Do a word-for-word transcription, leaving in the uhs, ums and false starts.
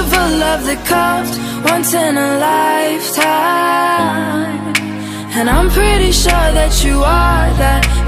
of a love that comes once in a lifetime. And I'm pretty sure that you are that